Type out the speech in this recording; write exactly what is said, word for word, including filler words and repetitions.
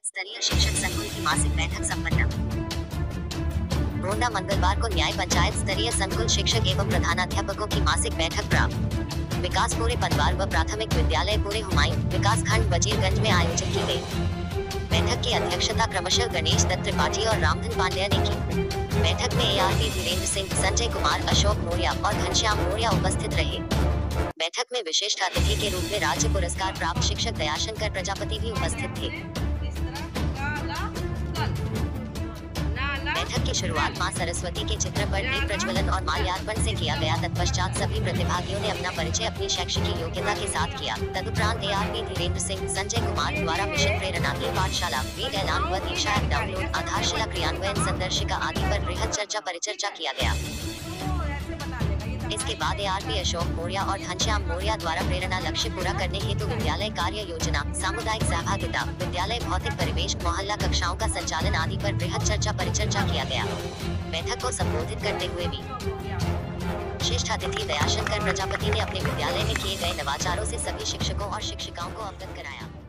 पंचायत स्तरीय शिक्षक संकुल की मासिक बैठक संपन्न। गोंडा मंगलवार को न्याय पंचायत स्तरीय संकुल शिक्षक एवं प्रधानाध्यापकों की मासिक बैठक प्राप्त विकासपुरे पदवार व प्राथमिक विद्यालय पूरे हुमायूं विकास खंड वजीरगंज में आयोजित की गई। बैठक की अध्यक्षता क्रमशः गणेश दत्त त्रिपाठी और रामधन पांड्या ने की। बैठक में एआरपी धीरेन्द्र सिंह, संजय कुमार, अशोक मौर्य और घनश्याम मौर्य उपस्थित रहे। बैठक में विशिष्ट अतिथि के रूप में राज्य पुरस्कार प्राप्त शिक्षक दयाशंकर प्रजापति भी उपस्थित थे। बैठक की शुरुआत मां सरस्वती के चित्र पर दीप प्रज्वलन और माल्यार्पण से किया गया। तत्पश्चात सभी प्रतिभागियों ने अपना परिचय अपनी शैक्षिक योग्यता के साथ किया। तदुपरांत एआरपी धीरेन्द्र सिंह, संजय कुमार द्वारा मिशन प्रेरणा ई पाठशाला, वेद ऐलान व दीक्षा ऐप डाउनलोड, आधारशिला क्रियान्वयन, संदर्शिका आदि पर बृहद चर्चा परिचर्चा किया गया। इसके बाद एआरपी अशोक मौर्य और घनश्याम मौर्य द्वारा प्रेरणा लक्ष्य पूरा करने हेतु विद्यालय कार्य योजना, सामुदायिक सहभागिता, विद्यालय भौतिक परिवेश, मोहल्ला कक्षाओं का संचालन आदि पर बृहद चर्चा परिचर्चा किया गया। बैठक को संबोधित करते हुए भी विशिष्ट अतिथि दयाशंकर प्रजापति ने अपने विद्यालय में किए गए नवाचारों से सभी शिक्षकों और शिक्षिकाओं को अवगत कराया।